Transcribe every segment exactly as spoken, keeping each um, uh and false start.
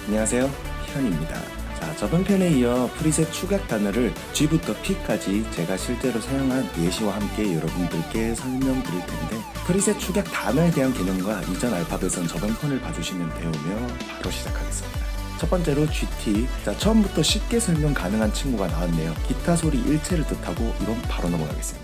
안녕하세요, 현입니다. 자, 저번 편에 이어 프리셋 추각 단어를 G부터 P까지 제가 실제로 사용한 예시와 함께 여러분들께 설명드릴 텐데, 프리셋 추각 단어에 대한 개념과 이전 알파벳은 저번 편을 봐주시면 되오며 바로 시작하겠습니다. 첫 번째로 지티. 자, 처음부터 쉽게 설명 가능한 친구가 나왔네요. 기타 소리 일체를 뜻하고 이건 바로 넘어가겠습니다.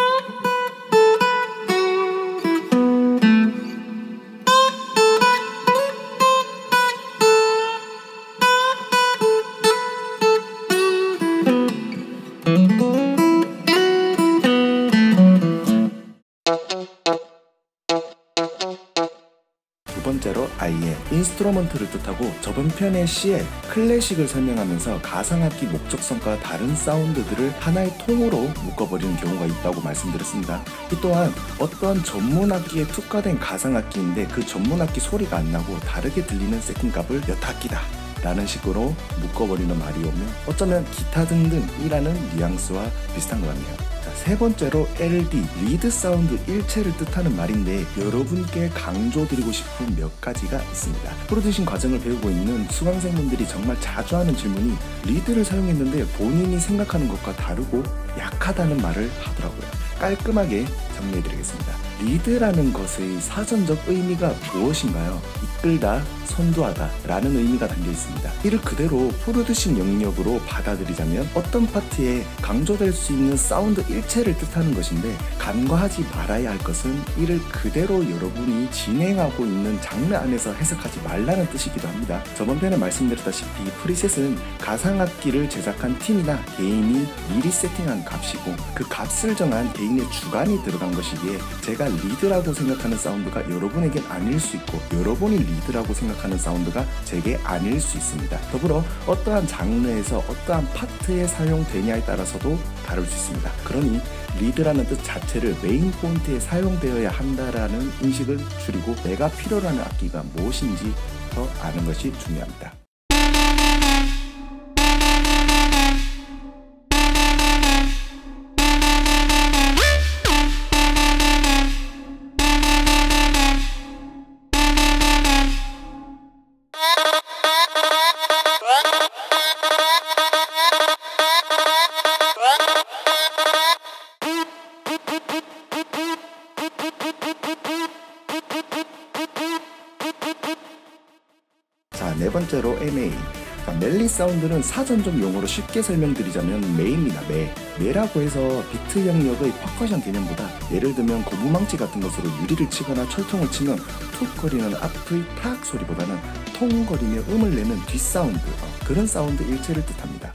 두 번째로 아이엠, 인스트루먼트를 뜻하고 저번 편의 C에 클래식을 설명하면서 가상악기 목적성과 다른 사운드들을 하나의 통으로 묶어버리는 경우가 있다고 말씀드렸습니다. 이 또한 어떠한 전문악기에 특화된 가상악기인데 그 전문악기 소리가 안 나고 다르게 들리는 세팅값을 몇 학기다 라는 식으로 묶어버리는 말이 오며 어쩌면 기타 등등이라는 뉘앙스와 비슷한 것 같네요. 자, 세 번째로 엘디, 리드 사운드 일체를 뜻하는 말인데 여러분께 강조드리고 싶은 몇 가지가 있습니다. 프로듀싱 과정을 배우고 있는 수강생분들이 정말 자주 하는 질문이 리드를 사용했는데 본인이 생각하는 것과 다르고 약하다는 말을 하더라고요. 깔끔하게 정리해드리겠습니다. 리드라는 것의 사전적 의미가 무엇인가요? 이끌다, 선도하다 라는 의미가 담겨 있습니다. 이를 그대로 프로듀싱 영역으로 받아들이자면 어떤 파트에 강조될 수 있는 사운드 일체를 뜻하는 것인데, 간과하지 말아야 할 것은 이를 그대로 여러분이 진행하고 있는 장르 안에서 해석하지 말라는 뜻이기도 합니다. 저번 편에 말씀드렸다시피 프리셋은 가상악기를 제작한 팀이나 개인이 미리 세팅한 값이고 그 값을 정한 개인의 주관이 들어간 것이기에 제가 리드라고 생각하는 사운드가 여러분에겐 아닐 수 있고 여러분이 리드라고 생각하는 사운드가 제게 아닐 수 있습니다. 더불어 어떠한 장르에서 어떠한 파트에 사용되냐에 따라서도 다를 수 있습니다. 그러니 리드라는 뜻 자체를 메인 포인트에 사용되어야 한다라는 인식을 줄이고 내가 필요로 하는 악기가 무엇인지 더 아는 것이 중요합니다. 자, 네 번째로 엠에이. 자, 멜리 사운드는 사전적 용어로 쉽게 설명드리자면 메입니다. 매. 매라고 해서 비트 영역의 퍼커션 개념보다 예를 들면 고무망치 같은 것으로 유리를 치거나 철통을 치면 툭 거리는 앞의 탁 소리보다는 통거리며 음을 내는 뒷사운드, 어, 그런 사운드 일체를 뜻합니다.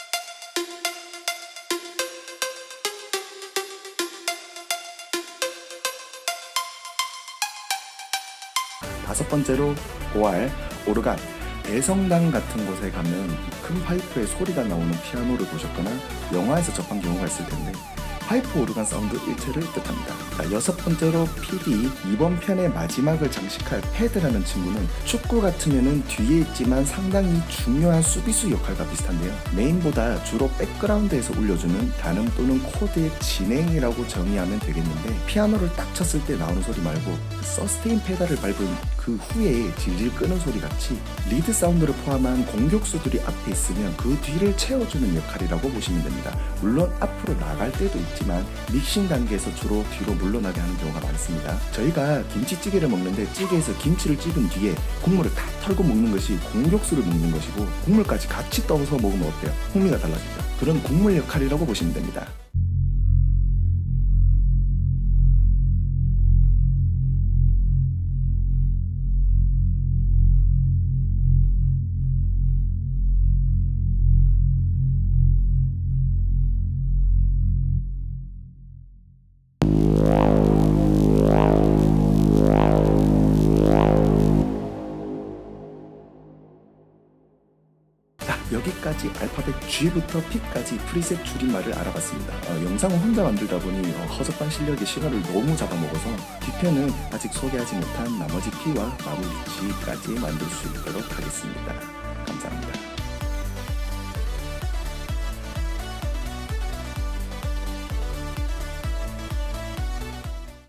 다섯 번째로 오알, 오르간. 대성당 같은 곳에 가면 큰 파이프에 소리가 나오는 피아노를 보셨거나 영화에서 접한 경우가 있을 텐데 파이프 오르간 사운드 일체를 뜻합니다. 자, 여섯 번째로 피디. 이번 편의 마지막을 장식할 패드라는 친구는 축구 같으면은 뒤에 있지만 상당히 중요한 수비수 역할과 비슷한데요. 메인보다 주로 백그라운드에서 울려주는 단음 또는 코드의 진행이라고 정의하면 되겠는데, 피아노를 딱 쳤을 때 나오는 소리 말고 서스테인 페달을 밟은 그 후에 질질 끄는 소리 같이 리드 사운드를 포함한 공격수들이 앞에 있으면 그 뒤를 채워주는 역할이라고 보시면 됩니다. 물론 앞으로 나갈 때도 있지만 믹싱 단계에서 주로 뒤로 물러나게 하는 경우가 많습니다. 저희가 김치찌개를 먹는데 찌개에서 김치를 찝은 뒤에 국물을 다 털고 먹는 것이 공격수를 먹는 것이고, 국물까지 같이 떠서 먹으면 어때요? 풍미가 달라지죠. 그런 국물 역할이라고 보시면 됩니다. 여기까지 알파벳 G부터 P까지 프리셋 줄임말을 알아봤습니다. 어, 영상을 혼자 만들다 보니 어, 허접한 실력의 시간을 너무 잡아먹어서 뒤편은 아직 소개하지 못한 나머지 P와 마무리 G까지 만들 수 있도록 하겠습니다.